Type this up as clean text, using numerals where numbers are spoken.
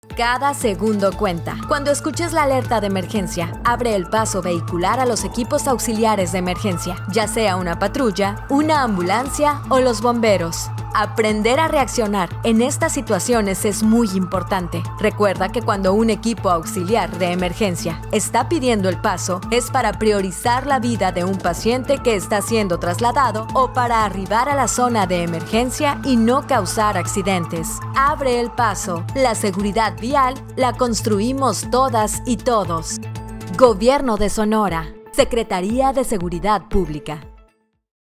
Cada segundo cuenta. Cuando escuches la alerta de emergencia, abre el paso vehicular a los equipos auxiliares de emergencia, ya sea una patrulla, una ambulancia o los bomberos. Aprender a reaccionar en estas situaciones es muy importante. Recuerda que cuando un equipo auxiliar de emergencia está pidiendo el paso, es para priorizar la vida de un paciente que está siendo trasladado o para arribar a la zona de emergencia y no causar accidentes. Abre el paso. La seguridad vial la construimos todas y todos. Gobierno de Sonora. Secretaría de Seguridad Pública.